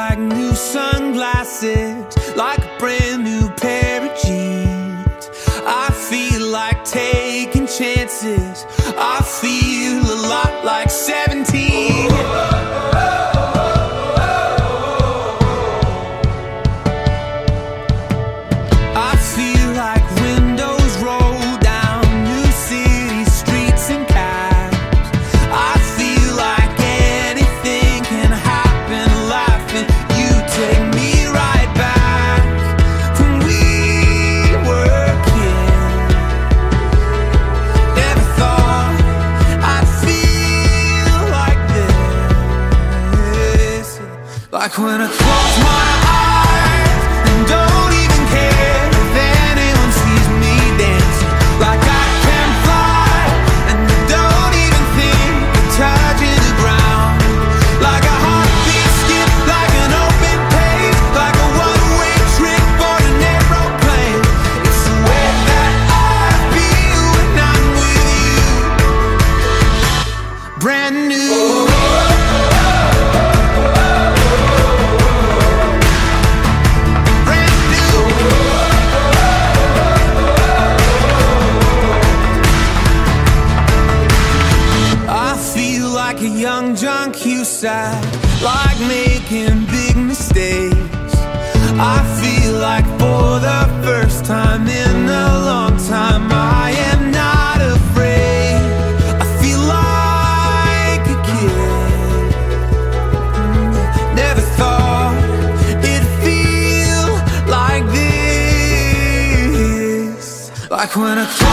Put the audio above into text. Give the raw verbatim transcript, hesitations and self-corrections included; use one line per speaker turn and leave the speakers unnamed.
like new sunglasses, like a brand new pair of jeans. I feel like taking chances. I feel a lot like seventeen. I feel like windows roll down new city streets and cabs. I feel like anything can happen, laughing. You take me right back when we were kids. Never thought I'd feel like this. Like when I close my eyes and don't even care if anyone sees me dancing. Like I can fly and I don't even think of touching the ground. Like a heartbeat skip, like an open page, like a one-way trip on an aeroplane. It's the way that I feel when I'm with you. Brand new. Like a young John Cusack, like making big mistakes. I feel like for the first time in a long time I am not afraid. I feel like a kid. Never thought it'd feel like this. Like when I